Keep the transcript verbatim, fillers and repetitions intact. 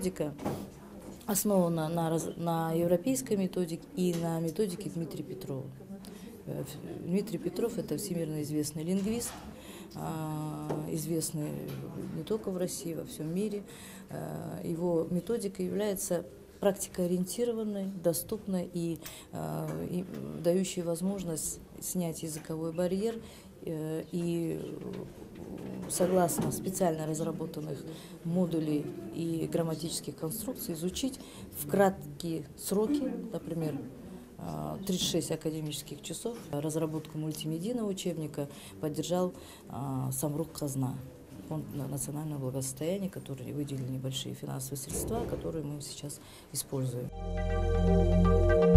методика основана на, раз, на европейской методике и на методике Дмитрия Петрова. Дмитрий Петров – это всемирно известный лингвист, известный не только в России, во всем мире. Его методика является практикоориентированной, доступной и, и дающей возможность снять языковой барьер и, согласно специально разработанных модулей и грамматических конструкций, изучить в краткие сроки, например, тридцать шесть академических часов. Разработку мультимедийного учебника поддержал Самрук Казна, Фонд национального благосостояния, который выделил небольшие финансовые средства, которые мы сейчас используем.